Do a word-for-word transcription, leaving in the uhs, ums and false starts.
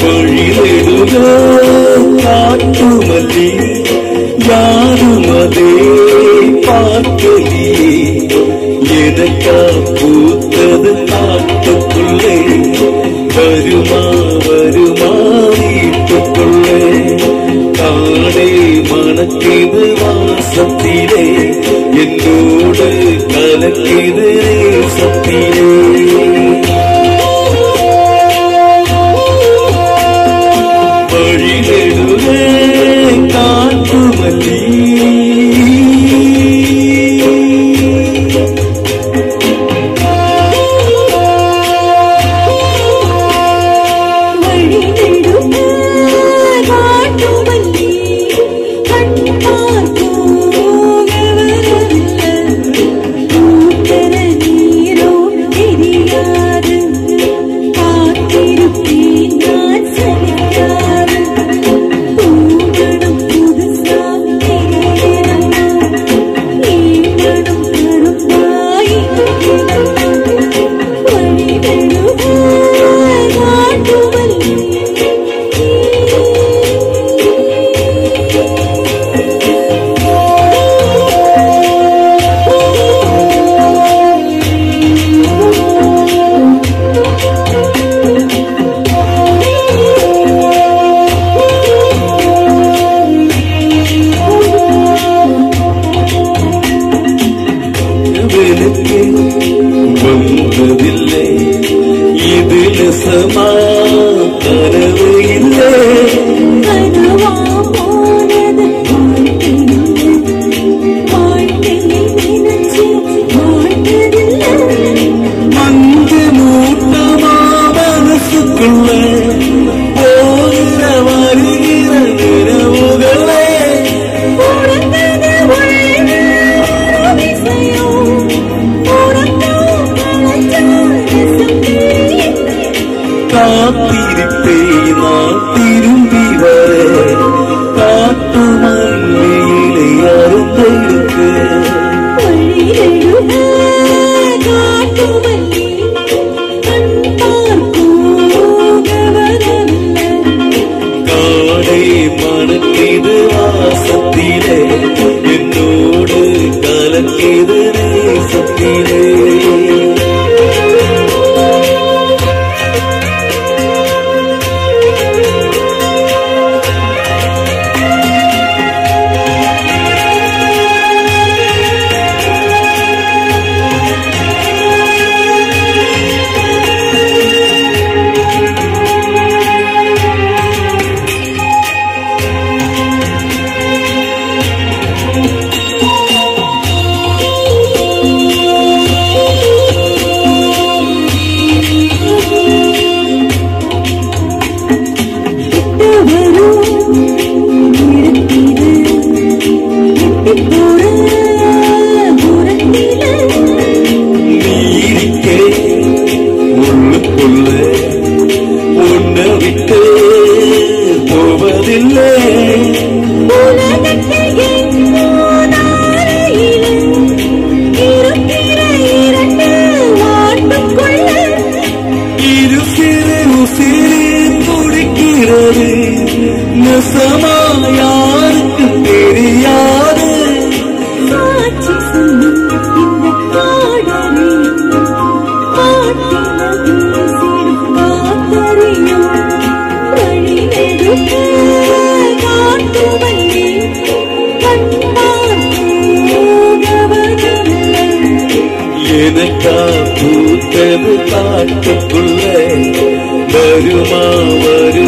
വഴിതെടുക കാട്ടുമല്ലി യാരുമതേ പാർക്കലിയേ எனக்கா பூத்தது காட்டுக்குள்ளே வருமா வருமா வீட்டுக்குள்ளே காடே மணக்கிது வாசத்திலே என்னோடு கலக்கிது நேசத்திலே வழிநெடுவே காட்டுமல்லி வந்ததில்லை இதில் சமா கனவு இல்லை கனவா போனது வாழ்க்கையை நினைச்சு வாழ்ந்ததில்லை மஞ்சு மூட்டமா மனசுக்குள்ள போகிற வருகிற நிறவுகளே காத்திருப்பே நான் திரும்பி வர காட்டு மல்லியிலே அறுந்தெடுக்க காடே மணக்கிது வாசத்திலே என்னோடு கலக்கிது நேசத்திலே யாருக்கு தெரியாது காட்சி சொல்லும் இந்த காடறியும் காட்டிலும் காத்தறியும் வழி நெடுக்க காட்டுமல்லி எனக்கா பூத்தது காட்டுக்குள்ளே வருமா வரு